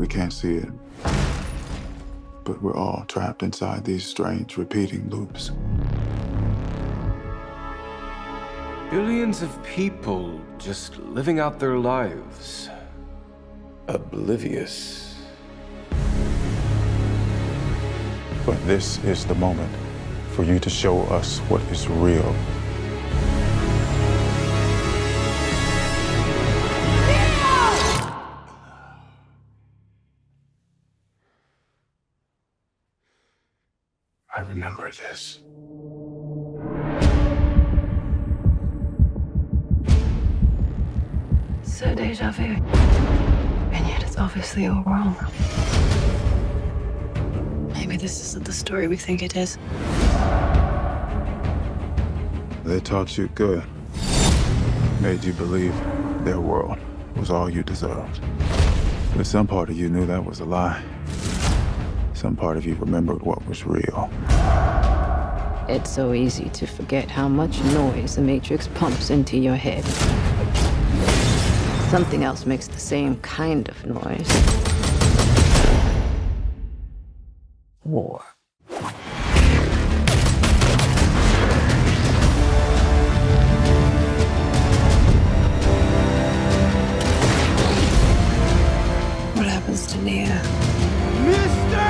We can't see it. But we're all trapped inside these strange, repeating loops. Billions of people just living out their lives. Oblivious. But this is the moment for you to show us what is real. I remember this. So deja vu. And yet it's obviously all wrong. Maybe this isn't the story we think it is. They taught you good. Made you believe their world was all you deserved. But some part of you knew that was a lie. Some part of you remembered what was real. It's so easy to forget how much noise the Matrix pumps into your head. Something else makes the same kind of noise. War. What happens to Nia? Mr.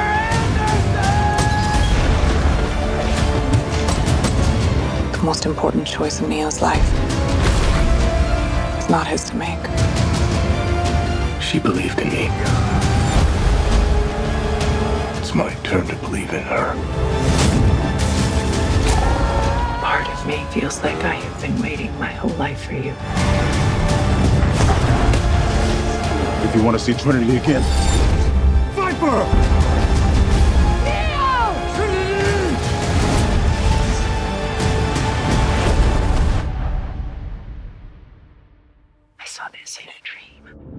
The most important choice in Neo's life is not his to make. She believed in me. It's my turn to believe in her. Part of me feels like I have been waiting my whole life for you. If you want to see Trinity again, fight for her! I saw this in a dream.